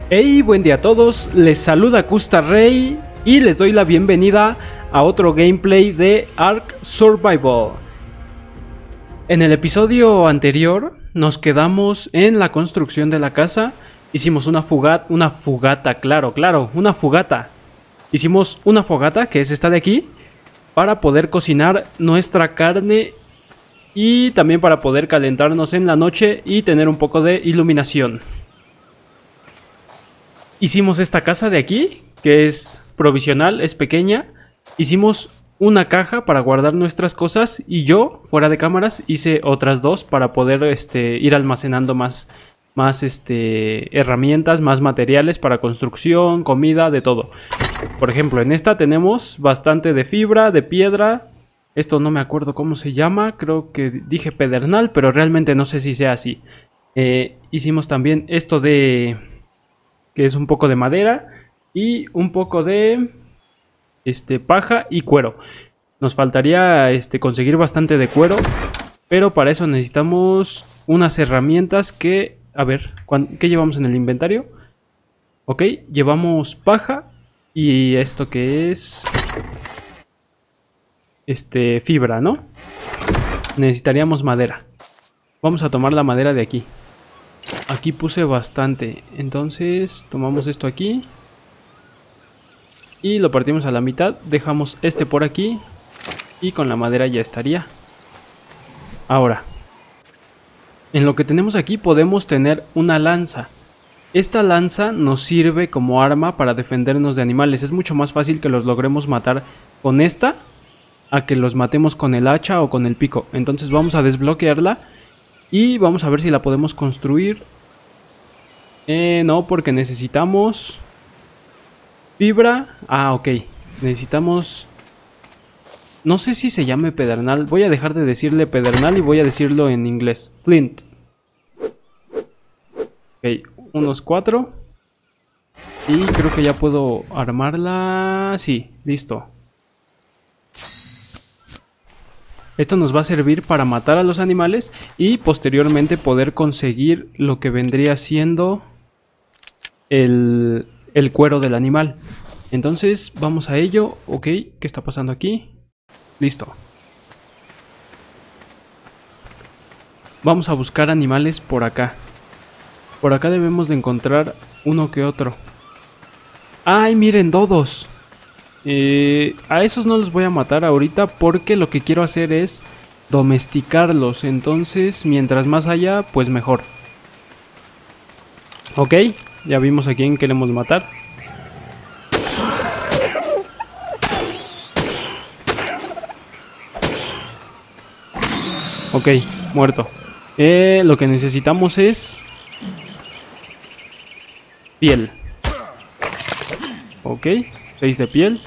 Hey, buen día a todos, les saluda Custa Rey y les doy la bienvenida a otro gameplay de Ark Survival. En el episodio anterior nos quedamos en la construcción de la casa, hicimos una fogata, Hicimos una fogata, que es esta de aquí, para poder cocinar nuestra carne y también para poder calentarnos en la noche y tener un poco de iluminación. Hicimos esta casa de aquí, que es provisional, es pequeña. Hicimos una caja para guardar nuestras cosas y yo, fuera de cámaras, hice otras dos para poder ir almacenando más herramientas, más materiales para construcción, comida, de todo. Por ejemplo, en esta tenemos bastante de fibra, de piedra. Esto no me acuerdo cómo se llama, creo que dije pedernal, pero realmente no sé si sea así. Hicimos también esto de... que es un poco de madera y un poco de paja y cuero. Nos faltaría conseguir bastante de cuero, pero para eso necesitamos unas herramientas que... A ver, ¿qué llevamos en el inventario? Ok, llevamos paja y esto que es... fibra, ¿no? Necesitaríamos madera. Vamos a tomar la madera de aquí. Aquí puse bastante, entonces tomamos esto aquí y lo partimos a la mitad, dejamos este por aquí y con la madera ya estaría. Ahora, en lo que tenemos aquí podemos tener una lanza. Esta lanza nos sirve como arma para defendernos de animales. Es mucho más fácil que los logremos matar con esta a que los matemos con el hacha o con el pico. Entonces vamos a desbloquearla. Y vamos a ver si la podemos construir. No, porque necesitamos fibra. Ah, ok. Necesitamos... no sé si se llame pedernal. Voy a dejar de decirle pedernal y voy a decirlo en inglés. Flint. Ok, unos 4. Y creo que ya puedo armarla. Sí, listo. Esto nos va a servir para matar a los animales y posteriormente poder conseguir lo que vendría siendo el cuero del animal. Entonces vamos a ello. Ok, ¿qué está pasando aquí? Listo. Vamos a buscar animales por acá. Por acá debemos de encontrar uno que otro. ¡Ay, miren, dodos! A esos no los voy a matar ahorita porque lo que quiero hacer es domesticarlos. Entonces, mientras más haya, pues mejor. Ok, ya vimos a quién queremos matar. Ok, muerto. Lo que necesitamos es piel. Ok, 6 de piel.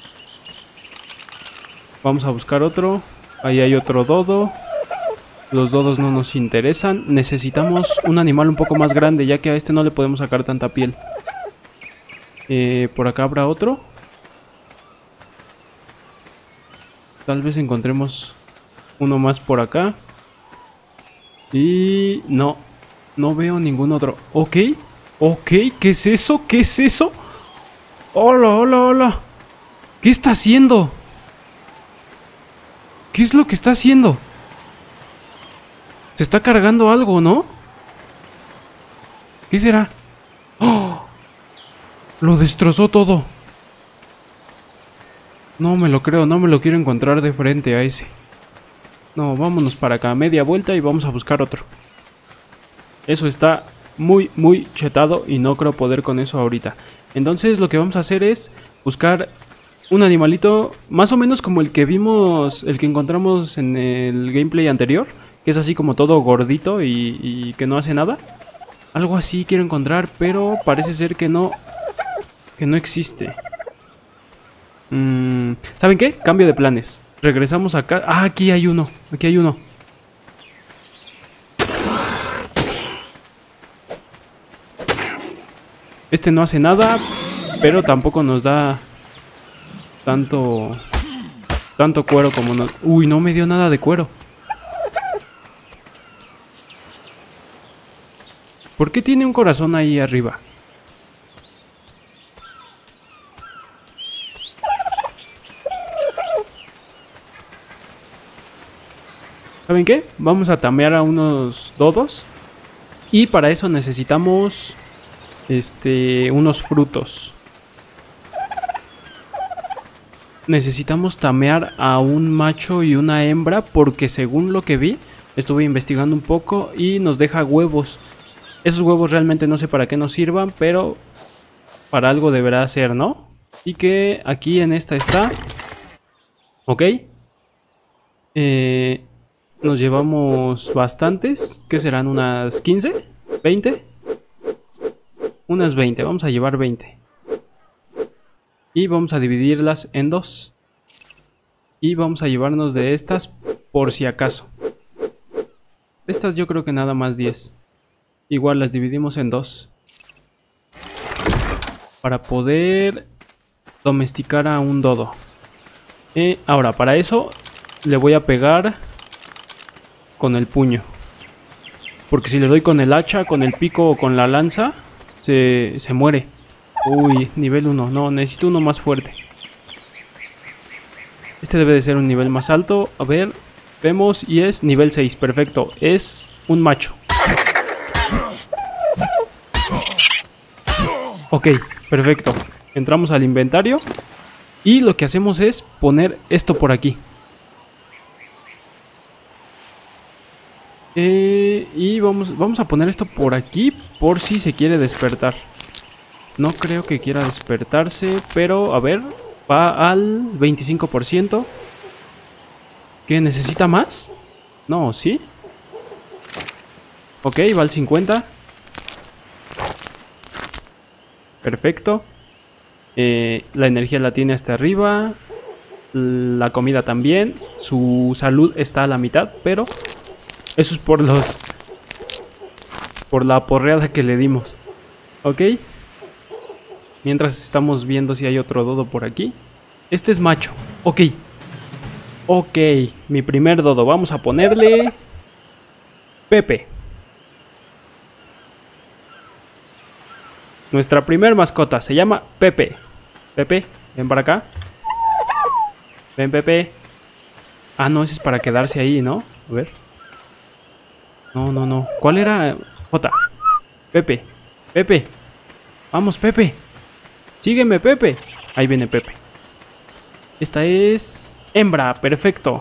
Vamos a buscar otro. Ahí hay otro dodo. Los dodos no nos interesan. Necesitamos un animal un poco más grande, ya que a este no le podemos sacar tanta piel. Por acá habrá otro. Tal vez encontremos uno más por acá. Y no, no veo ningún otro. Ok, ok, ¿qué es eso? ¿Qué es eso? Hola, hola, hola. ¿Qué está haciendo? ¿Qué es lo que está haciendo? Se está cargando algo, ¿no? ¿Qué será? ¡Oh! Lo destrozó todo. No me lo creo, no me lo quiero encontrar de frente a ese. No, vámonos para acá, media vuelta y vamos a buscar otro. Eso está muy, muy chetado y no creo poder con eso ahorita. Entonces lo que vamos a hacer es buscar un animalito más o menos como el que vimos, el que encontramos en el gameplay anterior, que es así como todo gordito y que no hace nada. Algo así quiero encontrar, pero parece ser que no existe. ¿Saben qué? Cambio de planes. Regresamos acá. Ah, aquí hay uno. Aquí hay uno. Este no hace nada, pero tampoco nos da tanto cuero como no... Uy, no me dio nada de cuero. ¿Por qué tiene un corazón ahí arriba? ¿Saben qué? Vamos a tamear a unos dodos. Y para eso necesitamos unos frutos. Necesitamos tamear a un macho y una hembra porque según lo que vi, estuve investigando un poco y nos deja huevos. Esos huevos realmente no sé para qué nos sirvan, pero para algo deberá ser, ¿no? Y que aquí en esta está. Ok. Nos llevamos bastantes. ¿Qué serán? ¿Unas 15? ¿20? Unas 20. Vamos a llevar 20. Y vamos a dividirlas en dos. Y vamos a llevarnos de estas por si acaso. Estas yo creo que nada más 10. Igual las dividimos en dos. Para poder domesticar a un dodo. Ahora, para eso le voy a pegar con el puño. Porque si le doy con el hacha, con el pico o con la lanza, se muere. Uy, nivel 1. No, necesito uno más fuerte. Este debe de ser un nivel más alto. A ver, vemos y es nivel 6. Perfecto, es un macho. Ok, perfecto. Entramos al inventario. Y lo que hacemos es poner esto por aquí. Y vamos a poner esto por aquí por si se quiere despertar. No creo que quiera despertarse, pero a ver, va al 25%. ¿Qué? ¿Necesita más? No, ¿sí? Ok, va al 50%. Perfecto. La energía la tiene hasta arriba. La comida también. Su salud está a la mitad, pero eso es por la porreada que le dimos. Ok. Mientras estamos viendo si hay otro dodo por aquí. Este es macho. Ok. Ok. Mi primer dodo. Vamos a ponerle Pepe. Nuestra primer mascota se llama Pepe. Pepe, ven para acá. Ven, Pepe. Ah, no, ese es para quedarse ahí, ¿no? A ver. No. ¿Cuál era? J. Pepe. Pepe. Vamos, Pepe. Sígueme, Pepe. Ahí viene Pepe. Esta es hembra. Perfecto.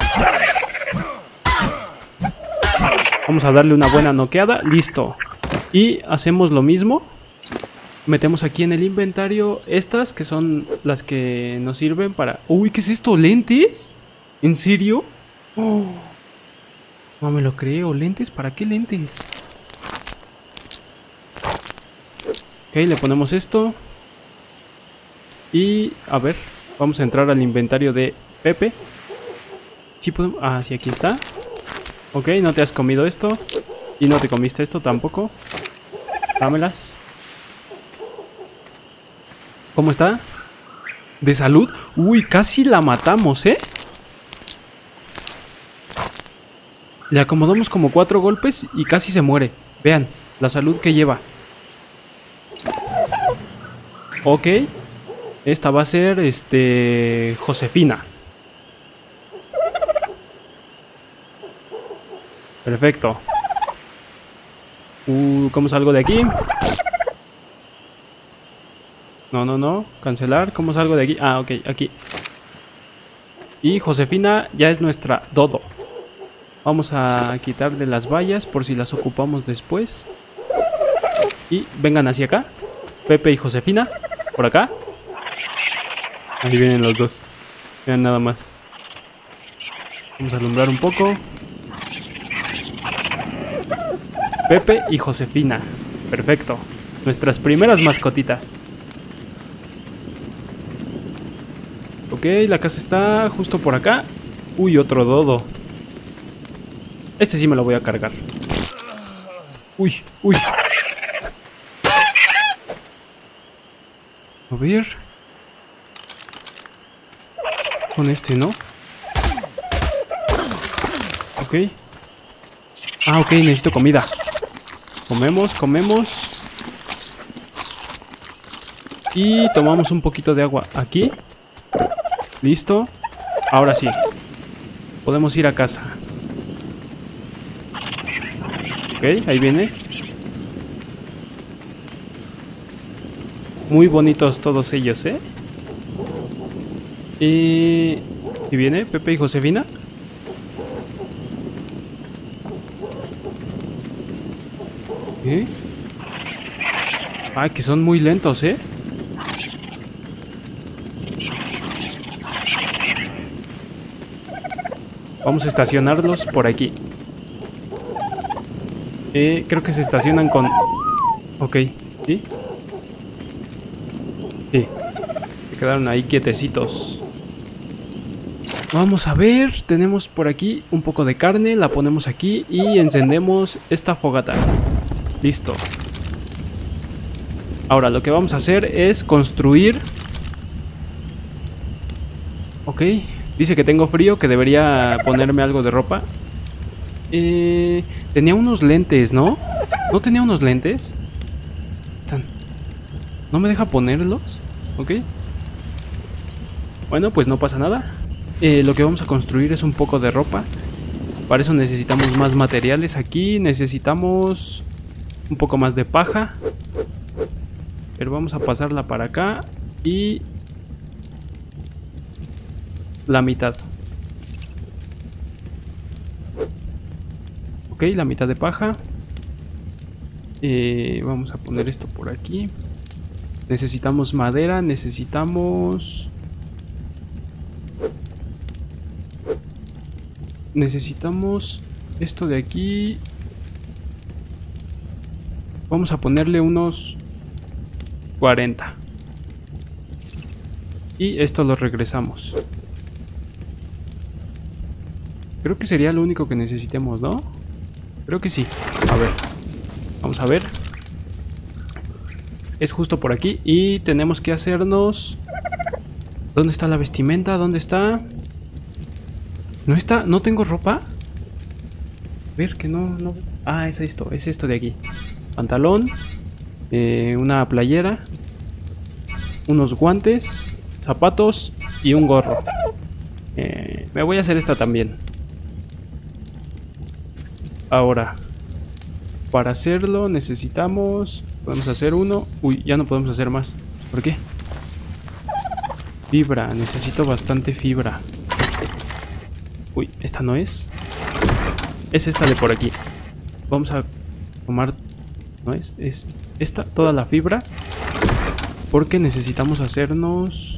Vamos a darle una buena noqueada. Listo. Y hacemos lo mismo. Metemos aquí en el inventario estas que son las que nos sirven para... Uy, ¿qué es esto? ¿Lentes? ¿En serio? Oh, no me lo creo. ¿Lentes? ¿Para qué lentes? Ok, le ponemos esto. Y a ver, vamos a entrar al inventario de Pepe. ¿Sí podemos? Ah, sí, aquí está. Ok, no te has comido esto. Y no te comiste esto tampoco. Dámelas. ¿Cómo está? ¿De salud? Uy, casi la matamos, ¿eh? Le acomodamos como 4 golpes y casi se muere. Vean, la salud que lleva. Ok. Esta va a ser, Josefina. Perfecto. ¿Cómo salgo de aquí? No. Cancelar. ¿Cómo salgo de aquí? Ah, ok, aquí. Y Josefina ya es nuestra dodo. Vamos a quitarle las vallas por si las ocupamos después. Y vengan hacia acá. Pepe y Josefina. Por acá. Ahí vienen los dos. Vean nada más. Vamos a alumbrar un poco. Pepe y Josefina. Perfecto. Nuestras primeras mascotitas. Ok, la casa está justo por acá. Uy, otro dodo. Este sí me lo voy a cargar. Uy. A ver. Con este, ¿no? Ok. Ah, ok, necesito comida. Comemos. Y tomamos un poquito de agua aquí. Listo. Ahora sí. Podemos ir a casa. Ok, ahí viene. Muy bonitos todos ellos, ¿eh? ¿Y viene Pepe y Josefina? ¿Eh? Ay, que son muy lentos, ¿eh? Vamos a estacionarlos por aquí. Creo que se estacionan con... Ok, ¿sí? Sí. Se quedaron ahí quietecitos. Vamos a ver, tenemos por aquí un poco de carne, la ponemos aquí y encendemos esta fogata. Listo. Ahora lo que vamos a hacer es construir... Ok, dice que tengo frío, que debería ponerme algo de ropa. Tenía unos lentes, ¿no? ¿No tenía unos lentes? Están... ¿No me deja ponerlos? Ok. Bueno, pues no pasa nada. Lo que vamos a construir es un poco de ropa. Para eso necesitamos más materiales aquí. Necesitamos un poco más de paja. Pero vamos a pasarla para acá. Y la mitad. Ok, la mitad de paja. Vamos a poner esto por aquí. Necesitamos madera. Necesitamos esto de aquí. Vamos a ponerle unos 40. Y esto lo regresamos. Creo que sería lo único que necesitemos, ¿no? Creo que sí. A ver. Vamos a ver. Es justo por aquí. Y tenemos que hacernos... ¿Dónde está la vestimenta? ¿Dónde está? ¿No está? ¿No tengo ropa? A ver, que no... Ah, es esto de aquí. Pantalón. Una playera. Unos guantes. Zapatos. Y un gorro. Me voy a hacer esta también. Ahora, para hacerlo necesitamos... Podemos hacer uno. Uy, ya no podemos hacer más. ¿Por qué? Fibra. Necesito bastante fibra. Uy, esta no es. Es esta de por aquí. Vamos a tomar... ¿No es? Es esta, toda la fibra. Porque necesitamos hacernos...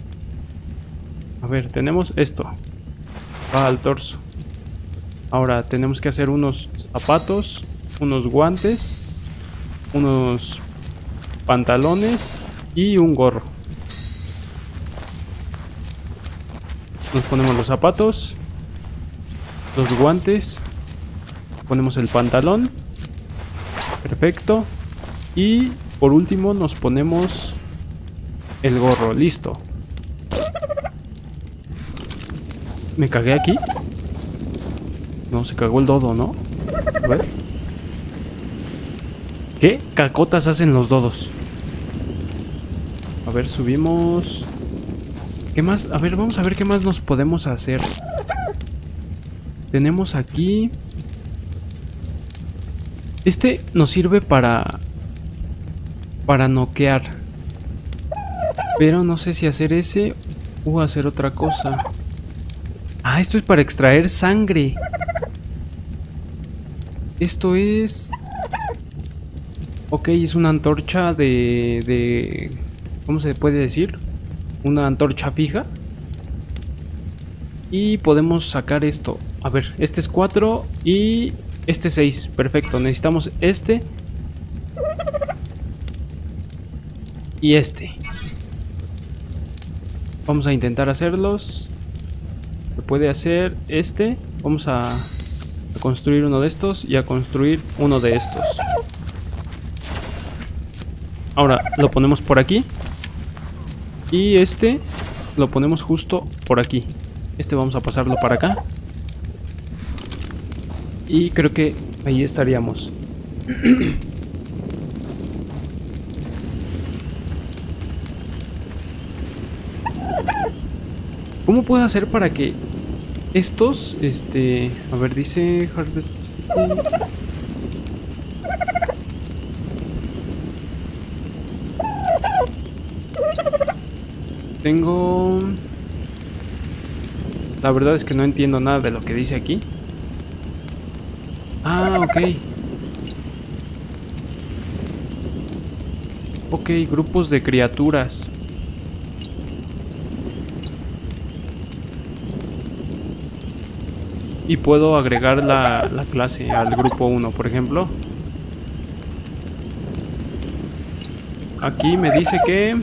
A ver, tenemos esto. Va al torso. Ahora tenemos que hacer unos zapatos, unos guantes, unos pantalones y un gorro. Nos ponemos los zapatos, los guantes, ponemos el pantalón. Perfecto. Y por último nos ponemos el gorro. Listo. ¿Me cagué aquí? No, se cagó el dodo, ¿no? A ver. ¿Qué cacotas hacen los dodos? A ver, subimos. ¿Qué más? A ver, vamos a ver qué más nos podemos hacer. Tenemos aquí... Este nos sirve para noquear. Pero no sé si hacer ese o hacer otra cosa. Ah, esto es para extraer sangre. Esto es... Ok, es una antorcha de... ¿Cómo se puede decir? Una antorcha fija. Y podemos sacar esto. A ver, este es 4 y este 6. Perfecto, necesitamos este. Y este. Vamos a intentar hacerlos. Se puede hacer este. Vamos a construir uno de estos y a construir uno de estos. Ahora lo ponemos por aquí. Y este lo ponemos justo por aquí. Este vamos a pasarlo para acá. Y creo que ahí estaríamos. ¿Cómo puedo hacer para que estos, a ver, dice Harvest City. Tengo... La verdad es que no entiendo nada de lo que dice aquí. Ah, ok. Ok, grupos de criaturas. Y puedo agregar la clase al grupo 1, por ejemplo. Aquí me dice que...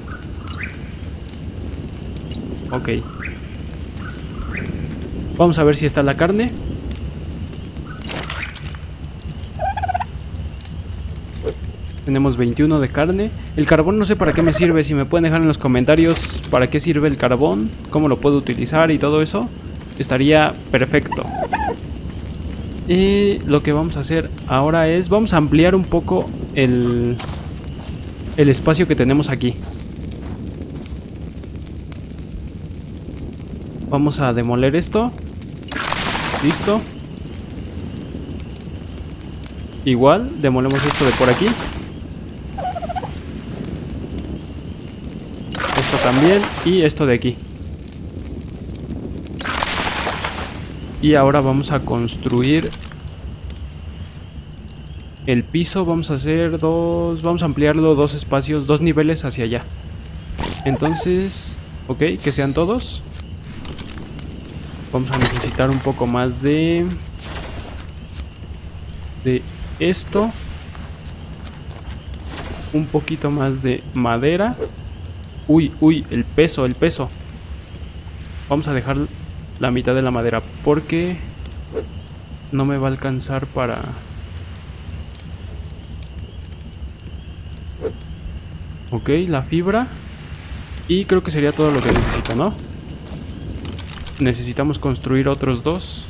Ok. Vamos a ver si está la carne. Tenemos 21 de carne. El carbón no sé para qué me sirve. Si me pueden dejar en los comentarios para qué sirve el carbón, cómo lo puedo utilizar y todo eso, estaría perfecto. Y lo que vamos a hacer ahora es... Vamos a ampliar un poco el espacio que tenemos aquí. Vamos a demoler esto. Listo. Igual, demolemos esto de por aquí. Esto también. Y esto de aquí. Y ahora vamos a construir el piso. Vamos a hacer dos... Vamos a ampliarlo 2 espacios, 2 niveles hacia allá. Entonces... Ok, que sean todos. Vamos a necesitar un poco más de esto. Un poquito más de madera. Uy, uy, el peso, el peso. Vamos a dejar la mitad de la madera porque no me va a alcanzar para... Ok, la fibra. Y creo que sería todo lo que necesito, ¿no? Necesitamos construir otros 2.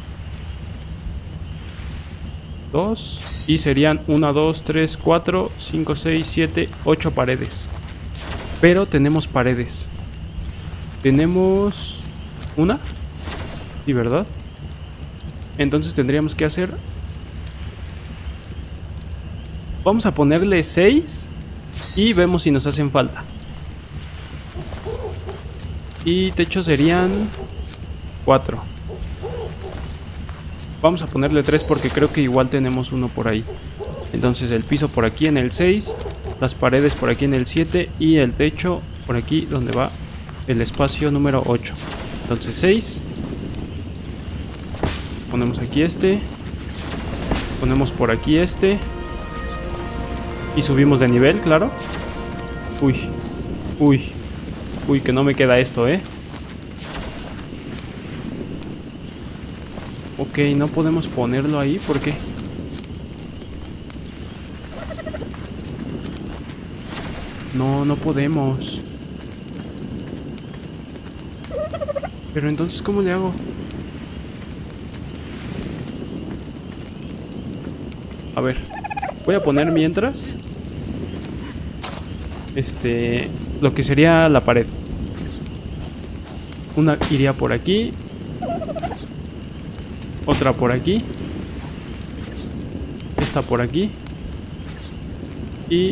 Y serían 1, 2, 3, 4, 5, 6, 7, 8 paredes. Pero tenemos paredes. Tenemos... ¿Una? Sí, ¿verdad? Entonces tendríamos que hacer... Vamos a ponerle 6 y vemos si nos hacen falta. Y techo serían 4. Vamos a ponerle 3 porque creo que igual tenemos uno por ahí. Entonces el piso por aquí en el 6, las paredes por aquí en el 7 y el techo por aquí donde va el espacio número 8. Entonces 6. Ponemos aquí este. Ponemos por aquí este. Y subimos de nivel, claro. Uy, uy, uy, que no me queda esto, Ok, no podemos ponerlo ahí, ¿por qué? No, no podemos. Pero entonces, ¿cómo le hago? A ver, voy a poner mientras lo que sería la pared. Una iría por aquí. Otra por aquí. Esta por aquí. Y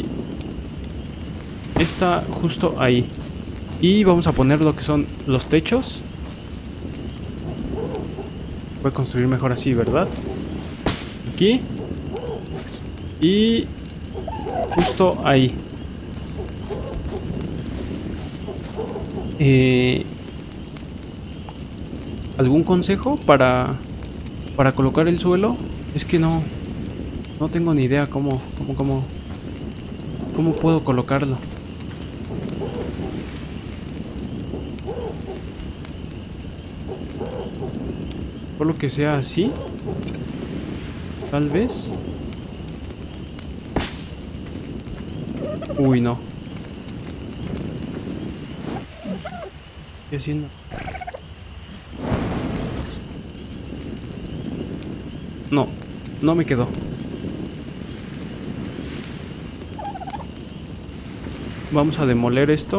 esta justo ahí. Y vamos a poner lo que son los techos. Voy a construir mejor así, ¿verdad? Aquí. Y justo ahí. ¿Algún consejo para colocar el suelo? Es que no tengo ni idea cómo puedo colocarlo. Por lo que sea así. Tal vez. Uy, no. ¿Qué estoy haciendo? No, no me quedó. Vamos a demoler esto.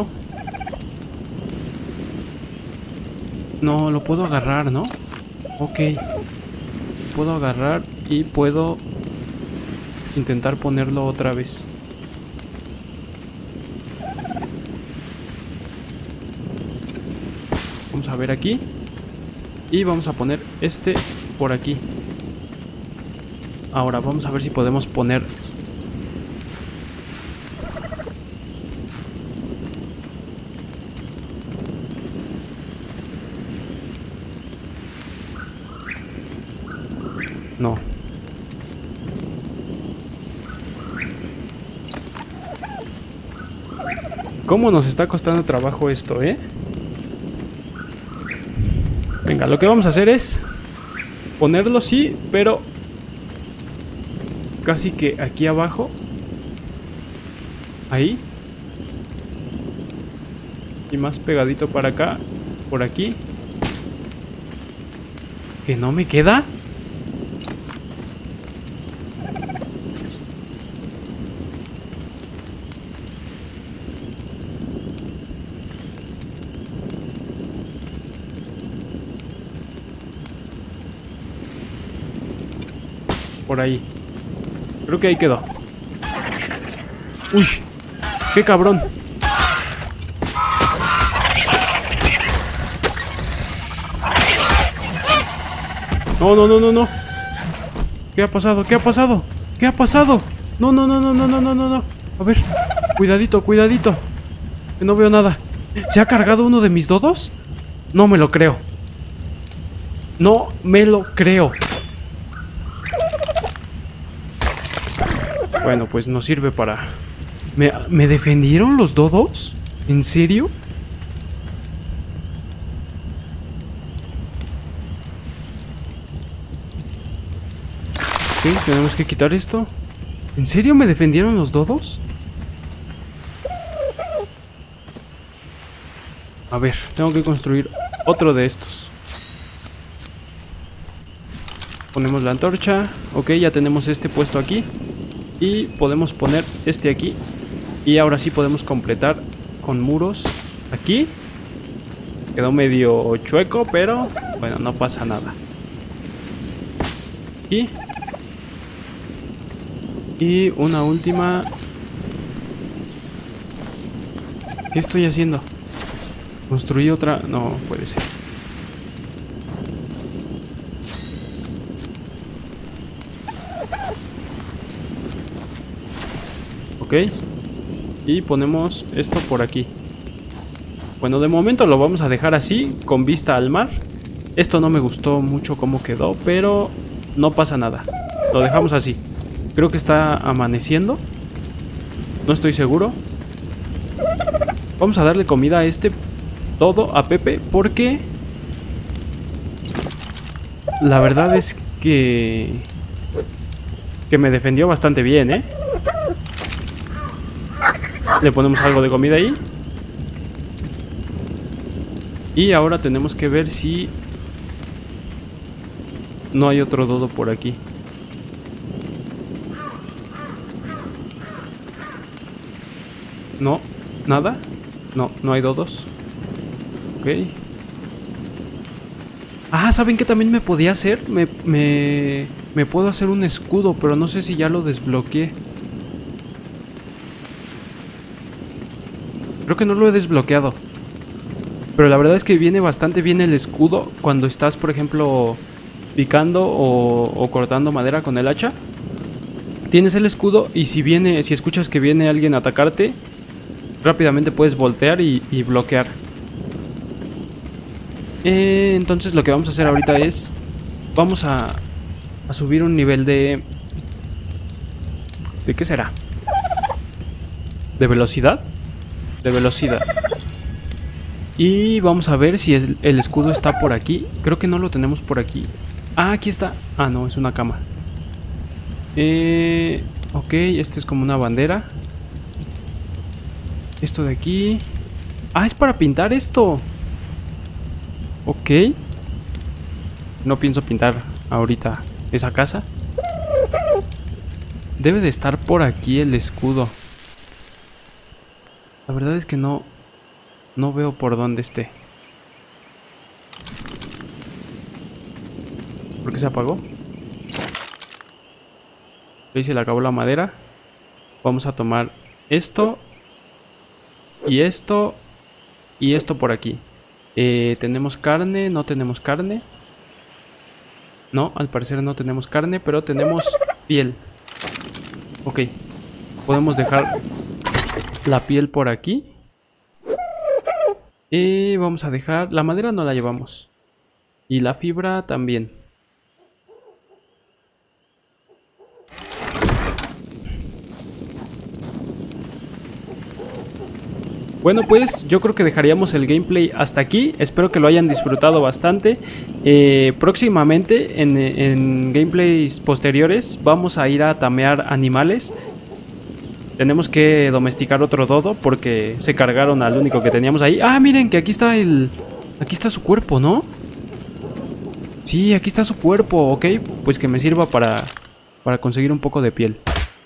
No, lo puedo agarrar, ¿no? Ok. Puedo agarrar y puedo intentar ponerlo otra vez. Vamos a ver aquí. Y vamos a poner este por aquí. Ahora vamos a ver si podemos poner... No. ¿Cómo nos está costando trabajo esto, eh? Venga, lo que vamos a hacer es ponerlo, sí, pero casi que aquí abajo. Ahí. Y más pegadito para acá. Por aquí. ¿Que no me queda? Por ahí. Creo que ahí quedó. Uy, qué cabrón. No, no, no, no, no. ¿Qué ha pasado? ¿Qué ha pasado? ¿Qué ha pasado? No, no, no, no, no, no, no, no, no. A ver, cuidadito, cuidadito. Que no veo nada. ¿Se ha cargado uno de mis dodos? No me lo creo. No me lo creo. Bueno, pues nos sirve para... ¿Me defendieron los dodos? ¿En serio? Ok, tenemos que quitar esto. ¿En serio me defendieron los dodos? A ver, tengo que construir otro de estos. Ponemos la antorcha. Ok, ya tenemos este puesto aquí. Y podemos poner este aquí. Y ahora sí podemos completar con muros aquí. Quedó medio chueco, pero bueno, no pasa nada. Aquí. Y una última. ¿Qué estoy haciendo? Construí otra... No, puede ser. Ok. Y ponemos esto por aquí. Bueno, de momento lo vamos a dejar así, con vista al mar. Esto no me gustó mucho cómo quedó, pero no pasa nada. Lo dejamos así. Creo que está amaneciendo. No estoy seguro. Vamos a darle comida a este... Todo a Pepe, porque... La verdad es que... Que me defendió bastante bien, ¿eh? Le ponemos algo de comida ahí. Y ahora tenemos que ver si... No hay otro dodo por aquí. No, nada. No, no hay dodos. Ok. Ah, ¿saben qué también me podía hacer? Me puedo hacer un escudo, pero no sé si ya lo desbloqueé. Creo que no lo he desbloqueado. Pero la verdad es que viene bastante bien el escudo cuando estás, por ejemplo, picando o cortando madera con el hacha. Tienes el escudo y si escuchas que viene alguien a atacarte, rápidamente puedes voltear y bloquear. Entonces lo que vamos a hacer ahorita es... Vamos a subir un nivel de... ¿De qué será? ¿De velocidad? De velocidad. Y vamos a ver si el escudo está por aquí. Creo que no lo tenemos por aquí. Ah, aquí está. Ah, no, es una cama. Ok, este es como una bandera. Esto de aquí... Ah, es para pintar esto. Ok. No pienso pintar ahorita esa casa. Debe de estar por aquí el escudo. La verdad es que no veo por dónde esté. ¿Por qué se apagó? Ahí se le acabó la madera. Vamos a tomar esto. Y esto. Y esto por aquí. Tenemos carne, no tenemos carne. No, al parecer no tenemos carne, pero tenemos piel. Ok, podemos dejar la piel por aquí. Y vamos a dejar... La madera no la llevamos. Y la fibra también. Bueno, pues yo creo que dejaríamos el gameplay hasta aquí. Espero que lo hayan disfrutado bastante. Próximamente en gameplays posteriores vamos a ir a tamear animales. Tenemos que domesticar otro dodo porque se cargaron al único que teníamos ahí. Ah, miren que aquí está aquí está su cuerpo, ¿no? Sí, aquí está su cuerpo, ok. Pues que me sirva para conseguir un poco de piel.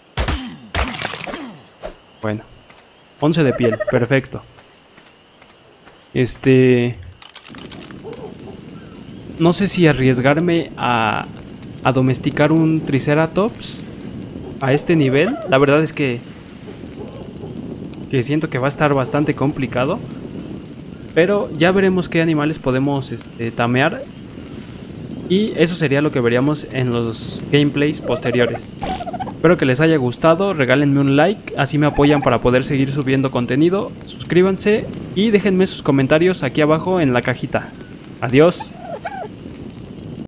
Bueno. 11 de piel, perfecto. No sé si arriesgarme a domesticar un Triceratops a este nivel. La verdad es que siento que va a estar bastante complicado. Pero ya veremos qué animales podemos tamear. Y eso sería lo que veríamos en los gameplays posteriores. Espero que les haya gustado, regálenme un like, así me apoyan para poder seguir subiendo contenido. Suscríbanse y déjenme sus comentarios aquí abajo en la cajita. Adiós.